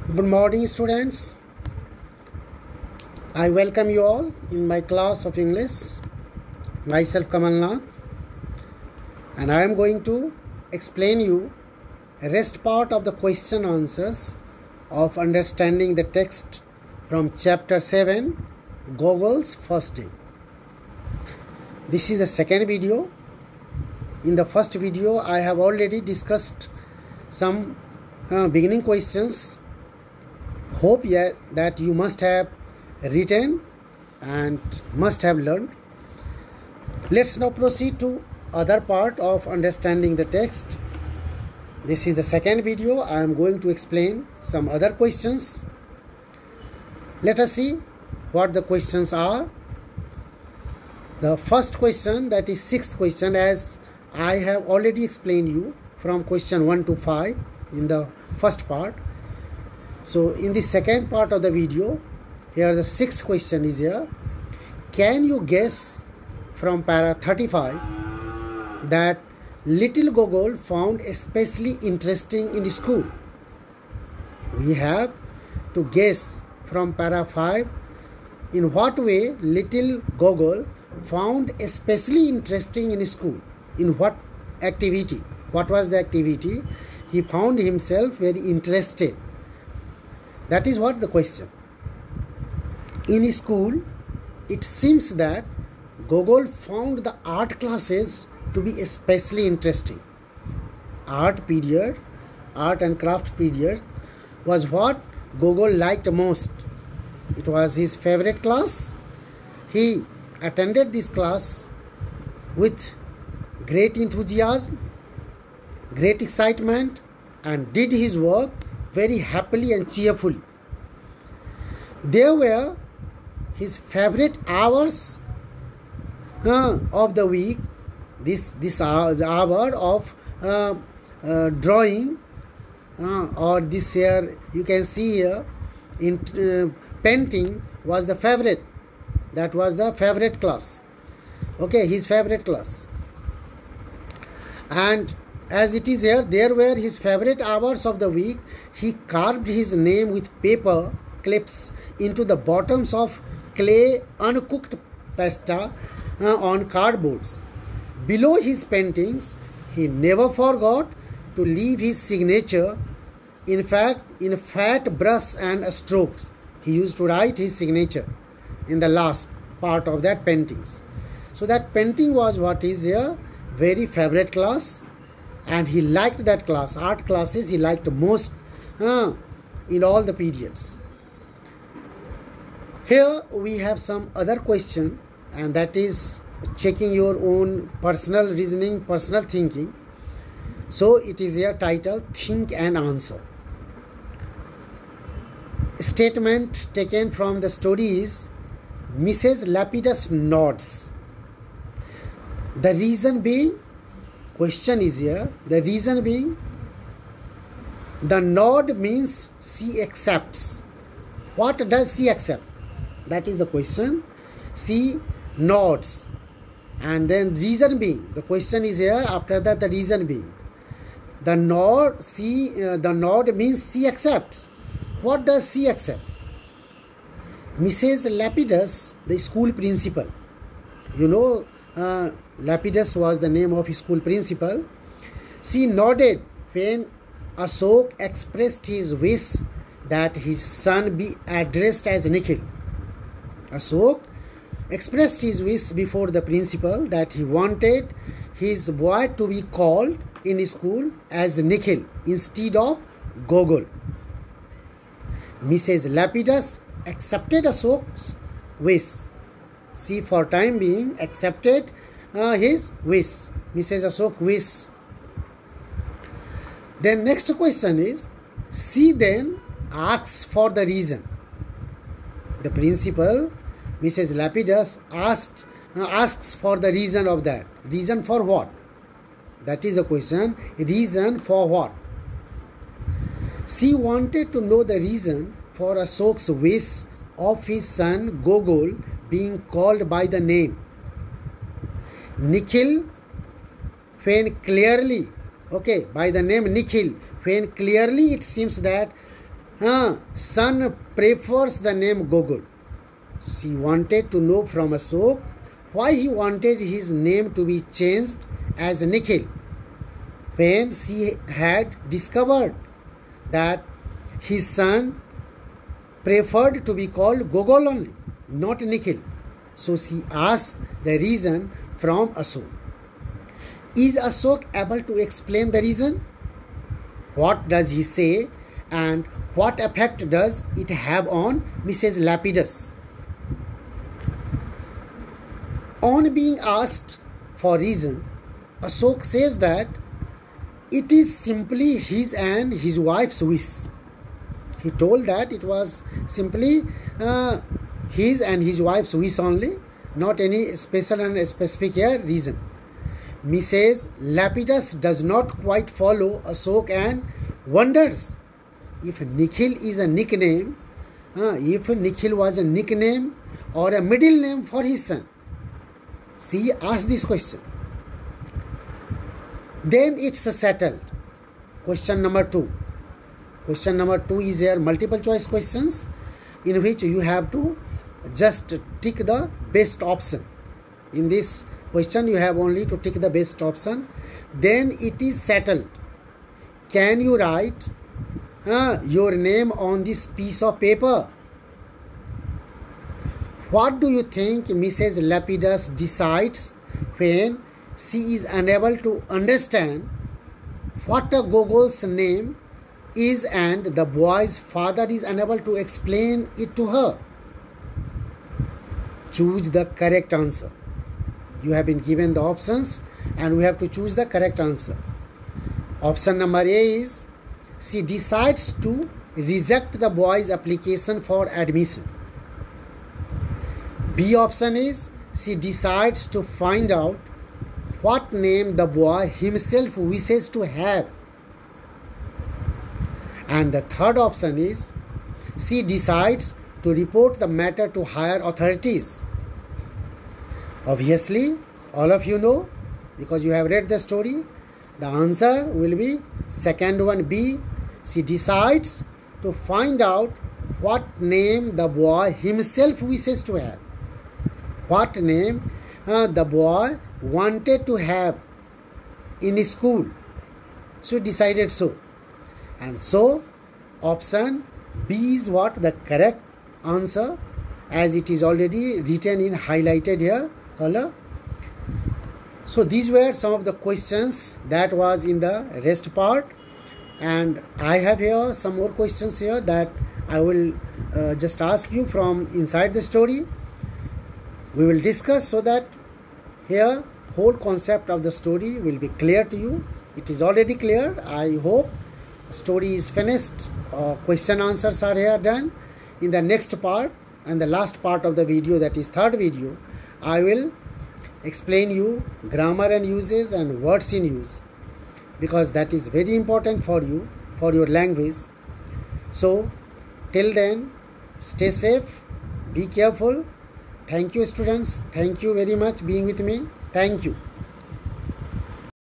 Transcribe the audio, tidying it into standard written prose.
Good morning, students. I welcome you all in my class of English. Myself Kamalnath, and I am going to explain you the rest part of the question answers of understanding the text from chapter 7, Gogol's First Day. This is the second video. In the first video, I have already discussed some beginning questions. Hope that you must have written and must have learned. Let's now proceed to other part of understanding the text. This is the second video. I am going to explain some other questions. Let us see what the questions are. The first question, that is sixth question, as I have already explained you from question 1 to 5 in the first part. So in the second part of the video, here the sixth question is here. Can you guess from para 35 that little Gogol found especially interesting in school? We have to guess from para 5 in what way little Gogol found especially interesting in school. In what activity? What was the activity he found himself very interested? That is what the question. In school, it seems that Gogol found the art classes to be especially interesting. Art and craft period was what Gogol liked most. It was his favorite class. He attended this class with great enthusiasm, great excitement, and did his work very happily and cheerfully. There were his favorite hours of the week. This hour of drawing, or this here you can see here in painting was the favorite. That was the favorite class. Okay, his favorite class. And as it is here, there were his favorite hours of the week. He carved his name with paper clips into the bottoms of clay uncooked pasta on cardboards. Below his paintings, he never forgot to leave his signature. In fact, in fat brush and strokes, he used to write his signature in the last part of that paintings. So that painting was what is here very favorite class, and he liked that class. Art classes he liked most in all the periods. Here we have some other question, and that is checking your own personal reasoning, personal thinking. So it is here titled Think and Answer. Statement taken from the story is Mrs. Lapidus nods. The reason being, question is here, the reason being, the nod means she accepts. What does she accept? That is the question. She nods. And then reason being, the question is here, after that the reason being. The nod means she accepts. What does she accept? Mrs. Lapidus, the school principal. You know, Lapidus was the name of his school principal. She nodded when Ashok expressed his wish that his son be addressed as Nikhil. Ashok expressed his wish before the principal that he wanted his boy to be called in school as Nikhil instead of Gogol. Mrs. Lapidus accepted Ashok's wish. She for time being accepted his wish, Mrs. Ashok's wish. Then next question is, she then asks for the reason. The principal, Mrs. Lapidus, asks for the reason of that. Reason for what? That is the question. Reason for what? She wanted to know the reason for Ashok's wish of his son Gogol being called by the name Nikhil, when clearly, by the name Nikhil, when clearly it seems that son prefers the name Gogol. She wanted to know from Ashok why he wanted his name to be changed as Nikhil, when she had discovered that his son preferred to be called Gogol only, not Nikhil. So she asked the reason from Ashok. Is Ashok able to explain the reason? What does he say and what effect does it have on Mrs. Lapidus? On being asked for reason, Ashok says that it is simply his and his wife's wish. He told that it was simply his and his wife's wish only, not any special and specific reason. Mrs. Lapidus does not quite follow Ashok and wonders if Nikhil is a nickname, if Nikhil was a nickname or a middle name for his son. She asked this question. Then it's settled. Question number 2. Question number 2 is here multiple choice questions in which you have to just tick the best option. In this question you have only to tick the best option. Then it is settled. Can you write your name on this piece of paper? What do you think Mrs. Lapidus decides when she is unable to understand what a Gogol's name is and the boy's father is unable to explain it to her? Choose the correct answer. You have been given the options and we have to choose the correct answer. Option number A is she decides to reject the boy's application for admission. B option is she decides to find out what name the boy himself wishes to have. And the third option is she decides to report the matter to higher authorities. Obviously, all of you know, because you have read the story, the answer will be second one, B. She decides to find out what name the boy himself wishes to have. What name the boy wanted to have in school. So decided so. And so option B is what the correct answer, as it is already written in highlighted here color. So these were some of the questions that was in the rest part, and I have here some more questions here that I will just ask you from inside the story. We will discuss so that here whole concept of the story will be clear to you. It is already clear. I hope story is finished. Question answers are here done. In the next part and the last part of the video, that is third video, I will explain you grammar and uses and words in use, because that is very important for you, for your language. So till then, stay safe, be careful. Thank you students. Thank you very much being with me. Thank you.